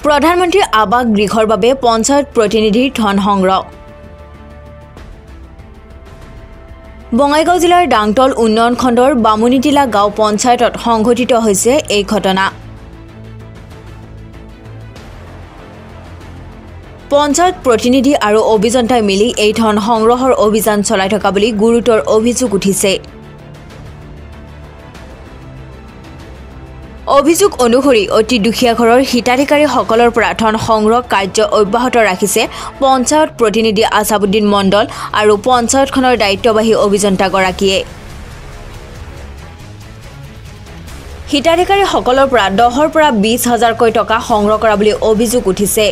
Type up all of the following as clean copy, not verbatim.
প্ৰধানমন্ত্ৰী আৱাস গৃহৰ বাবে পঞ্চায়ত প্ৰতিনিধিৰ ধন সংগ্ৰহ। বঙাইগাঁও জিলাৰ ডাংতল উন্নয়ন খণ্ডৰ বামুনিটিলা গাঁও পঞ্চায়তত সংঘটিত হৈছে এই ঘটনা। পঞ্চায়ত প্ৰতিনিধি আৰু অভিযন্তাই মিলি এই ধন সংগ্ৰহৰ অভিযান চলাই থকা বুলি গুৰুতৰ অভিযোগ উঠিছে। অভিযোগ অনুসৰি অতি দুখীয়া ঘৰৰ হিতাধিকাৰীসকলৰ পৰা ধন সংগ্ৰহ কাৰ্য অব্যাহত ৰাখিছে পঞ্চায়ত প্ৰতিনিধি আছাবুদ্দিন মণ্ডল আৰু পঞ্চায়তখনৰ দায়িত্ববাহী অভিযন্তাগৰাকীয়ে। হিতাধিকাৰীসকলৰ পৰা 10,000 পৰা 20,000কৈ টকা সংগ্ৰহ কৰা বুলি অভিযোগ উঠিছে।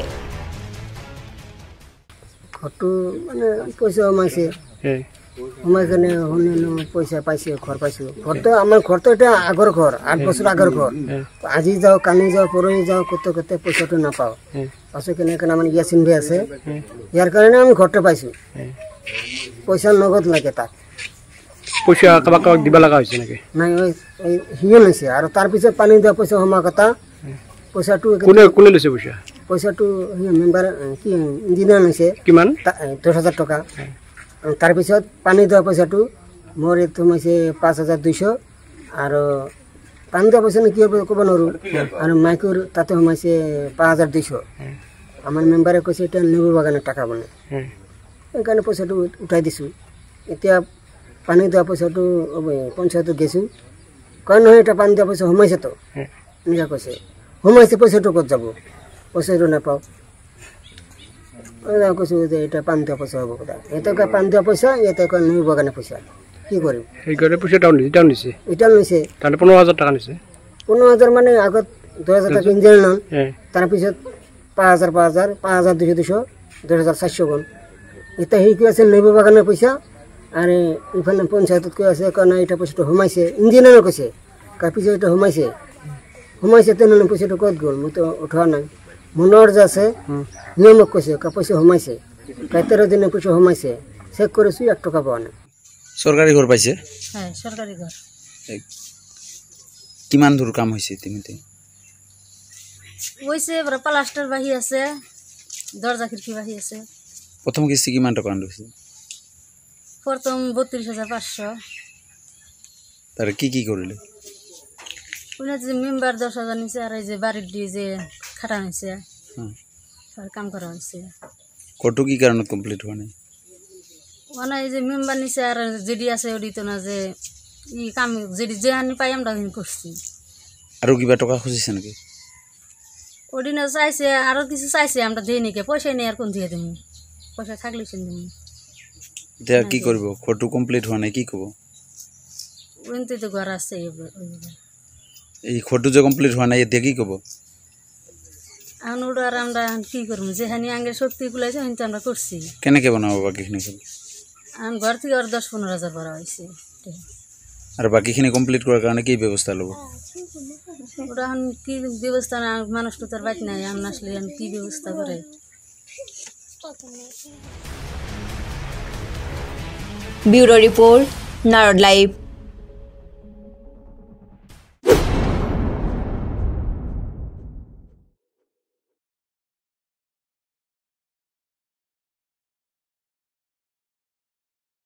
ঘৰটো মানে পইচা সোমাইছে সোমাই কেনে পইচা পাইছে ঘৰ পাইছোঁ। ঘৰটো আমাৰ ঘৰটো এটা আগৰ ঘৰ 8 বছৰ আগৰ ঘৰ। আজি যাওঁ কালি যাওঁ পৰহি যাওঁ কতে পইচাটো নাপাওঁ। পাছত কেনেকৈ মানে ইয়াৰ চিন্ভে আছে ইয়াৰ কাৰণে আমি ঘৰটো পাইছোঁ। পইচা নগদ লাগে তাক পইচা কাবাক দিব লগা হৈছে নেকি? নাই সিয়ে লৈছে আৰু তাৰপিছত পানী দিয়া পইচা সোমোৱা কথা পইচাটো কোনে লৈছে পইচা? পইচাটো মেম্বাৰ কি ইঞ্জিনিয়াৰ লৈছে। কিমান? 10,000 টকা। তাৰপিছত পানী দিয়া পইচাটো মোৰ এইটো সোমাইছে 5,200 আৰু পানী দিয়া পইচা কি হ'ব ক'ব নোৱাৰোঁ। আৰু মাইকুৰ তাতে সোমাইছে 5,200। আমাৰ মেম্বাৰে কৈছে এতিয়া নেবু বাগানৰ টাকা বনে সেইকাৰণে পইচাটো উঠাই দিছোঁ। এতিয়া পানী দিয়া পইচাটো পঞ্চায়তত গৈছোঁ কয় নহয় এতিয়া পানী দিয়া পইচা সোমাইছেতো এনেকৈ কৈছে। সোমাইছে পইচাটো ক'ত যাব? পইচাটো নাপাওঁ। কৈছোঁ যে এতিয়া পানী দিয়া পইচা হ'ব কথা। এটা কয় পানী দিয়া পইচা এটা কয় নেবু বাগানৰ পইচা কি কৰিম? সেইকাৰণে পইচা ডাউন দিছে এতিয়া লৈছে 15,000 টকা নিছে। 15,000 মানে আগত 10,000 টকা ইঞ্জিনিয়াৰ নাম তাৰপিছত 5,000 5,200 10,400 গ'ল। এতিয়া সেই কি আছে নেবু বাগানৰ পইচা আৰু ইফালে পঞ্চায়তত কৈ আছে কাৰণ এতিয়া পইচাটো সোমাইছে ইঞ্জিনিয়াৰে কৈছে পিছত এতিয়া সোমাইছে তেনেহ'লে পইচাটো ক'ত গ'ল? মইতো উঠোৱা নাই। মনৰ যে আছে নিয়মক কৈছে পইচা সোমাইছে 13 দিনে পইচা সোমাইছে চেক কৰিছোঁ 1 টকা পোৱা নাই। চৰকাৰী ঘৰ পাইছে? চৰকাৰী ঘৰ। কিমান দূৰ কাম হৈছে ইতিমধ্যে? হৈছে প্লাষ্টাৰ বাহি আছে দৰ্জা খিৰিকী বাহি আছে। প্ৰথম কিস্তি কিমান টকা লৈছে? প্ৰথম 32,500। তাৰ কি কৰিলে? যে মেম্বাৰ 10,000 নিছে আৰু এই যে বাৰীত দি যে খাটা হৈছে কাম কৰা হৈছে। ঘৰটো কি কাৰণত কমপ্লিট হোৱা নাই? মানে এই যে মেম্বাৰ নিছে আৰু যেদি আছে ওদিত না যে ই কাম যেদি যে আনি পাই আমরা করছি। আৰু কিবা টকা খুঁজিছে নাকি? ওদিনে চাইছে আৰু কিছু চাইছে আমরা দেই নাকি পয়সা নেই আর কোন দিয়ে দেবো পয়সা থাকলে সেন দেবো। এতিয়া কি কৰিব? ঘৰটো কমপ্লিট হোৱা নাই কি ক'ব? ওইতে তো ঘর আছে এই ঘৰটো যে কমপ্লিট হোৱা নাই এতিয়া কি ক'ব? এখন ওটা আর আমরা কি করবো যেখানে আগে শক্তি গুলাইছে সেখানে আমরা করছি। কেনেকৈ বনাব বাকীখিনি? এখন ঘর থেকে আর 10-15,000 ভরা হয়েছে। আৰু বাকীখিনি কমপ্লিট কৰাৰ কাৰণে কি ব্যৱস্থা ল'ব? ওটা এখন কি ব্যবস্থা না মানুষ তো তার বাইক নাই আমি আসলে কি ব্যবস্থা করে। Bureau report Narad live.